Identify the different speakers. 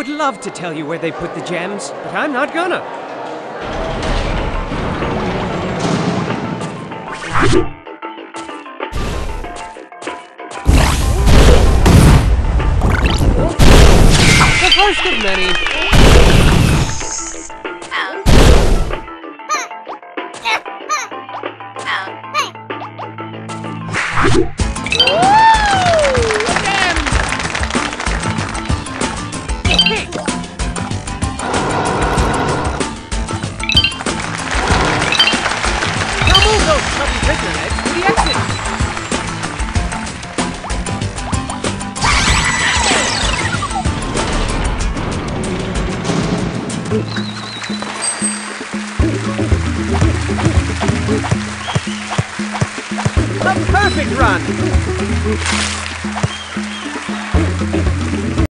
Speaker 1: would love to tell you where they put the gems, but I'm not gonna. The first of many. A perfect run!